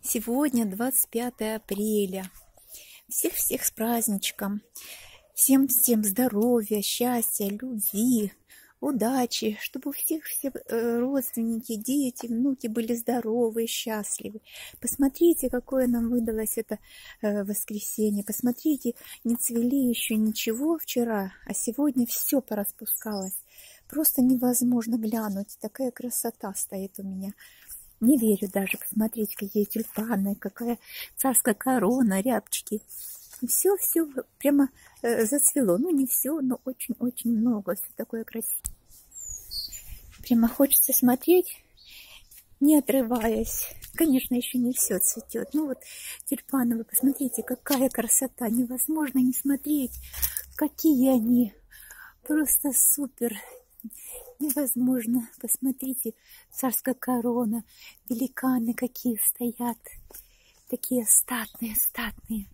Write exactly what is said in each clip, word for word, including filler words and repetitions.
Сегодня двадцать пятое апреля. Всех-всех с праздничком. Всем-всем здоровья, счастья, любви, удачи, чтобы у всех все родственники, дети, внуки были здоровы и счастливы. Посмотрите, какое нам выдалось это воскресенье. Посмотрите, не цвели еще ничего вчера, а сегодня все пораспускалось. Просто невозможно глянуть. Такая красота стоит у меня. Не верю даже. Посмотрите, какие тюльпаны, какая царская корона, рябчики. Все-все прямо э, зацвело. Ну, не все, но очень-очень много. Все такое красивое. Прямо хочется смотреть, не отрываясь. Конечно, еще не все цветет. Ну вот тюльпаны, вы посмотрите, какая красота. Невозможно не смотреть, какие они. Просто супер. Невозможно. Посмотрите, царская корона, великаны какие стоят. Такие статные, статные.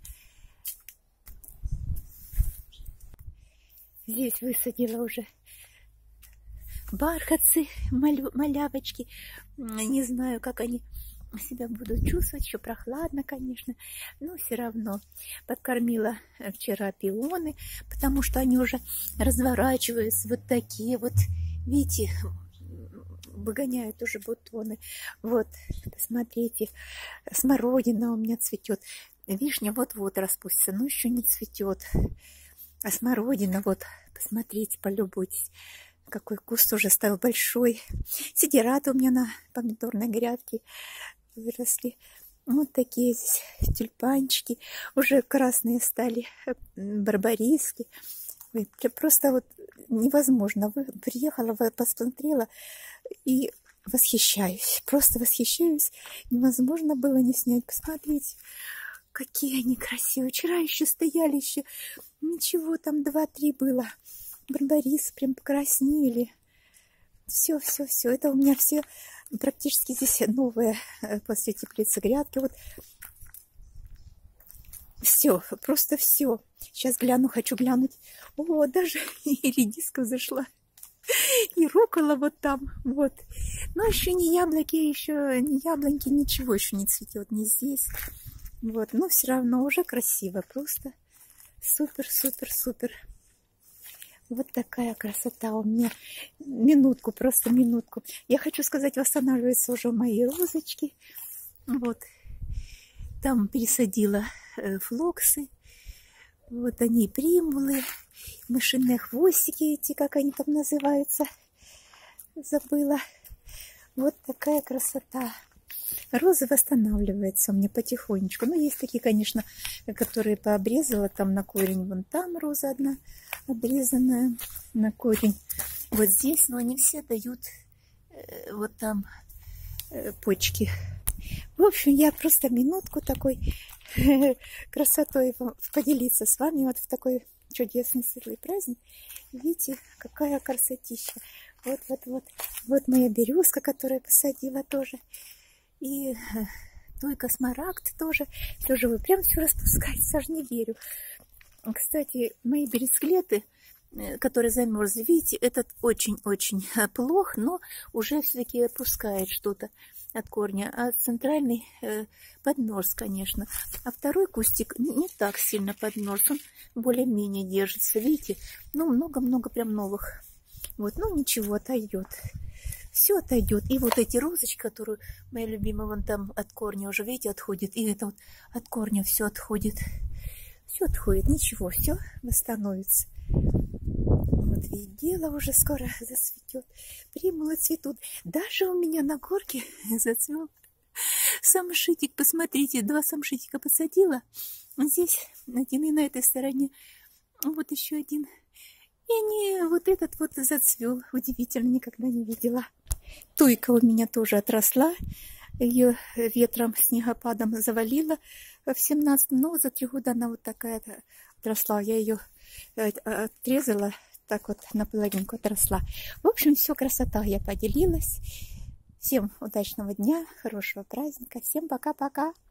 Здесь высадила уже бархатцы, малю, малявочки. Не знаю, как они себя будут чувствовать. Еще прохладно, конечно. Но все равно подкормила вчера пионы, потому что они уже разворачиваются. Вот такие вот. Видите, выгоняют уже бутоны. Вот, посмотрите, смородина у меня цветет. Вишня вот-вот распустится, но еще не цветет. А смородина, вот, посмотрите, полюбуйтесь. Какой куст уже стал большой. Сидираты у меня на помидорной грядке выросли. Вот такие здесь тюльпанчики. Уже красные стали, барбариски. Ой, просто вот невозможно. Приехала, посмотрела и восхищаюсь. Просто восхищаюсь. Невозможно было не снять. Посмотрите, какие они красивые. Вчера еще стояли, еще ничего, там два-три было. Барбарисы прям покраснели. Все, все, все. Это у меня все практически здесь новые после теплицы грядки. Вот все, просто все. Сейчас гляну, хочу глянуть. О, даже и редиска зашла. И рукола вот там, вот. Но еще не яблоки, еще не яблоньки, ничего еще не цветет, не здесь. Вот, но все равно уже красиво, просто супер, супер, супер. Вот такая красота у меня. Минутку, просто минутку. Я хочу сказать, восстанавливаются уже мои розочки. Вот. Там пересадила э, флоксы. Вот они, примулы, мышиные хвостики эти, как они там называются. Забыла. Вот такая красота. Розы восстанавливаются у меня потихонечку. Ну, есть такие, конечно, которые пообрезала там на корень. Вон там роза одна обрезанная на корень. Вот здесь, но они все дают э, вот там э, почки. В общем, я просто минутку такой красотой поделиться с вами вот в такой чудесный светлый праздник. Видите, какая красотища. Вот, вот, вот. Вот моя березка, которую посадила тоже. И туйка смарагд тоже. Все живое. Прям все распускается, аж не верю. Кстати, мои бересклеты, которые замерзли, видите, этот очень-очень плох, но уже все-таки опускает что-то от корня. А центральный э, подмерз, конечно. А второй кустик не так сильно подмерз. Он более-менее держится. Видите, ну, много-много прям новых. Вот, ну, ничего, отойдет. Все отойдет. И вот эти розочки, которые моя любимая, вон там от корня уже, видите, отходит. И это вот от корня все отходит. Все отходит. Ничего, все восстановится. Вот видела, уже скоро зацветет. Примулы цветут. Даже у меня на горке зацвел самшитик. Посмотрите, два самшитика посадила. Здесь один и на этой стороне. Вот еще один. И не вот этот вот зацвел. Удивительно, никогда не видела. Туйка у меня тоже отросла. Ее ветром, снегопадом завалила в семнадцатом. Но за три года она вот такая отросла. Я ее отрезала. Так вот наполовинку отросла. В общем, все, красота, я поделилась. Всем удачного дня, хорошего праздника. Всем пока-пока.